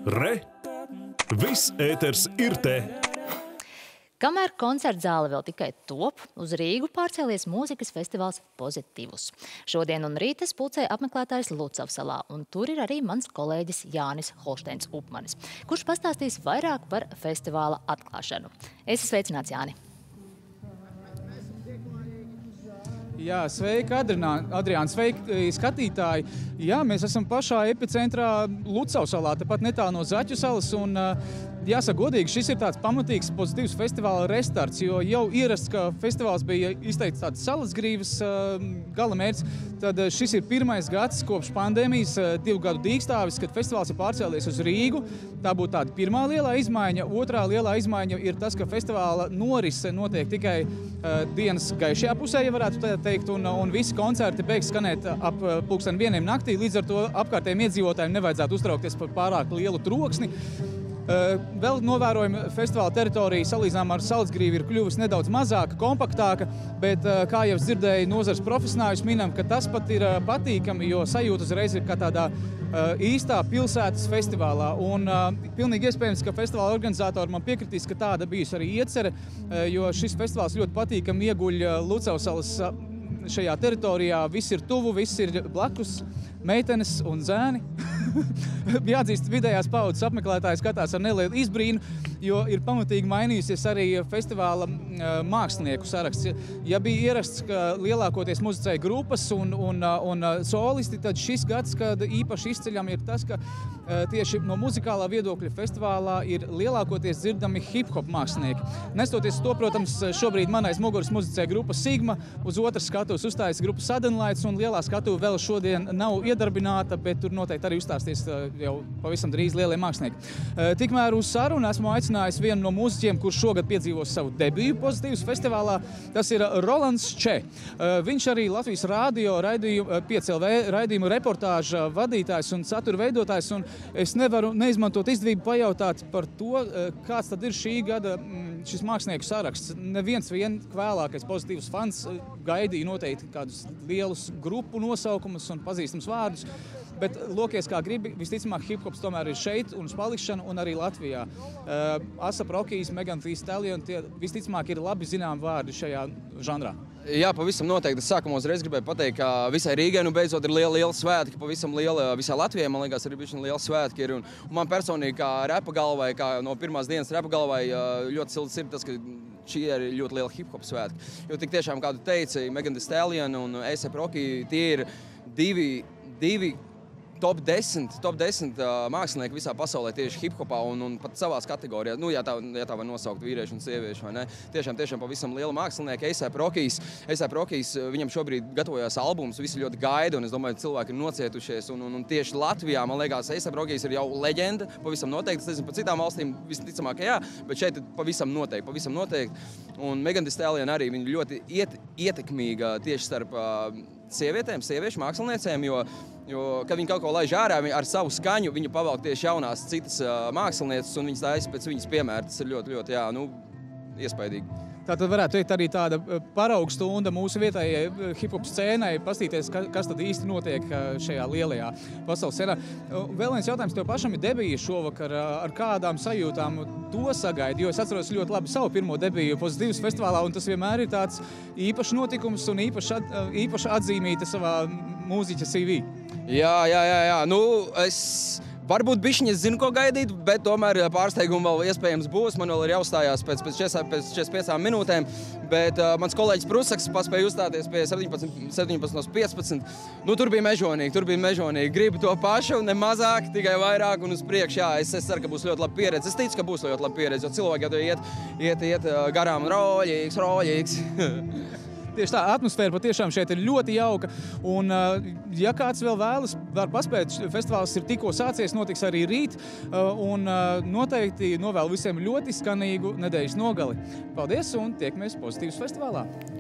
Re! Viss ēters ir te! Kamēr koncertzāle vēl tikai top, uz Rīgu pārcēlies mūzikas festivāls Pozitivus. Šodien un rīt es pulcēju apmeklētājs Lucavsalā, un tur ir arī mans kolēģis Jānis Holšteins Upmanis, kurš pastāstīs vairāk par festivāla atklāšanu. Esi sveicināts, Jāni! Jā, sveiki, Adriāna, sveiki, skatītāji. Jā, mēs esam pašā epicentrā Lucavsalā, tepat netālu no Zaķu salas, un jāsaka godīgi, šis ir tāds pamatīgs Pozitīvs festivāla restarts, jo jau ierasts, ka festivāls bija izteikts tāds salasgrīvas gala mērķis, tad šis ir pirmais gads kopš pandēmijas 2 gadu dīkstāvis, kad festivāls ir pārcēlies uz Rīgu. Tā būtu tāda pirmā lielā izmaiņa. Otrā lielā izmaiņa ir tas, ka festivāla norise notiek tikai dienas gaišajā pusē, ja varētu teikt, un visi koncerti beigs skanēt ap 1:00 naktī, līdz ar to apkārtējiem iedzīvotājiem nevajadzētu uztraukties par pārāk lielu troksni. Vēl novērojama festivāla teritorija salīdzinām ar Saulsgrīvi ir kļuvusi nedaudz mazāka, kompaktāka, bet, kā jau es dzirdēju, nozares profesionāļus minam, ka tas pat ir patīkami, jo sajūta uzreiz ir kā tādā īstā pilsētas festivālā. Un pilnīgi iespējams, ka festivāla organizatori man piekritīs, ka tāda bijusi arī iecere, jo šis festivāls ļoti patīkami ieguļ Lucavsalas šajā teritorijā. Viss ir tuvu, viss ir blakus, meitenes un zēni. Jāatzīst, vidējās paudzes apmeklētāji skatās ar nelielu izbrīnu, jo ir pamatīgi mainījusies arī festivāla mākslinieku saraksts. Ja bija ierasts, ka lielākoties muzicēja grupas un solisti, tad šis gads, kad īpaši izceļam, ir tas, ka tieši no muzikālā viedokļa festivālā ir lielākoties dzirdami hip-hop mākslinieki. Nestoties to, protams, šobrīd manais muguras muzicē grupa Sigma, uz otras skatuves uzstājas grupa Suddenlights, un lielā skatuve vēl šodien nav iedarbināta, bet tur noteikti arī uzstāsties jau pavisam drīz lielie mākslinieki. Tikmēr uz sarunu esmu aicinājis vienu no mūziķiem, kurš šogad piedzīvos savu debiju Pozitīvs festivālā. Tas ir Rolands Če. Viņš arī Latvijas radio 5LV raidījumu reportāža vadītājs un satura veidotājs, un es nevaru neizmantot izdevību pajautāt par to, kāds tad ir šī gada šis mākslinieku saraksts. Neviens vēlākais Pozitīvs fans gaidīja noteikti kādus lielus grupu nosaukumus un pazīstams vārdus, bet lokies kā gribi, visticamāk hip-hops tomēr ir šeit un uz palikšanu, un arī Latvijā. A$AP Rocky, Megan Thee Stallion, tie visticamāk ir labi zinām vārdi šajā žanrā. Jā, pavisam noteikti. Es sākumā uzreiz gribēju pateikt, ka visai Rīgai beidzot ir liela svētki, pavisam liela visai Latvijai, man liekas, arī bišķiņ liela svētki ir. Un man personīgi kā repa galvai, kā no pirmās dienas repa galvai, ļoti silts ir tas, ka šī ir ļoti liela hip-hop svētki. Jo tik tiešām, kā tu teici, Megan Thee Stallion un A$AP Rocky, tie ir divi top 10 mākslinieki visā pasaulē tieši hip-hopā un pat savās kategorijās. Nu, ja tā var nosaukt vīriešu un sieviešu, vai ne? Tiešām pavisam liela mākslinieki. A$AP Rockys, viņam šobrīd gatavojās albums, visi ļoti gaida, un es domāju, cilvēki ir nocietušies. Un tieši Latvijā, man liekas, A$AP Rockys ir jau leģenda, pavisam noteikti. Es nezinu, par citām valstīm visticamāk, jā, bet šeit ir pavisam noteikti. Un Megan Thee Stallion arī, viņa ļoti ietekmīga tieši starp sieviešu māksliniecēm, jo, kad viņi kaut ko laiž ārā, ar savu skaņu, viņa pavalk tieši jaunās citas mākslinieces, un viņas taisa pēc viņas piemēra. Tas ir ļoti, jā, iespaidīgi. Tātad varētu teikt arī tāda paraugstunda mūsu vietējai hip-hop scēnai, pastīties, kas tad īsti notiek šajā lielajā pasaules scenā. Vēl viens jautājums tev pašam ir debija šovakar, ar kādām sajūtām to sagaidi, jo es atceros ļoti labi savu pirmo debiju Pozitīvs festivālā, un tas vienmēr ir tāds īpašs notikums un īpaša atzīmīte savā mūziķa CV. Jā. Nu, varbūt bišķiņi es zinu, ko gaidīt, bet tomēr pārsteigumi vēl iespējams būs. Man vēl ir jāuzstājās pēc 45 minūtēm, bet mans kolēģis Prusaks paspēja uzstāties pie 17:15. Nu, tur bija mežonīgi. Gribu to pašu, ne mazāk, tikai vairāk un uz priekšu. Jā, es ceru, ka būs ļoti laba pieredze. Es ticu, ka būs ļoti laba pieredze, jo cilvēki jau iet garām roļīgs. Tieši tā, atmosfēra patiešām šeit ir ļoti jauka, un ja kāds vēl vēlas, var paspēt, festivāls ir tikko sācies, notiks arī rīt, un noteikti novēlu visiem ļoti skanīgu nedēļas nogali. Paldies un tiekamies Pozitīvs festivālā!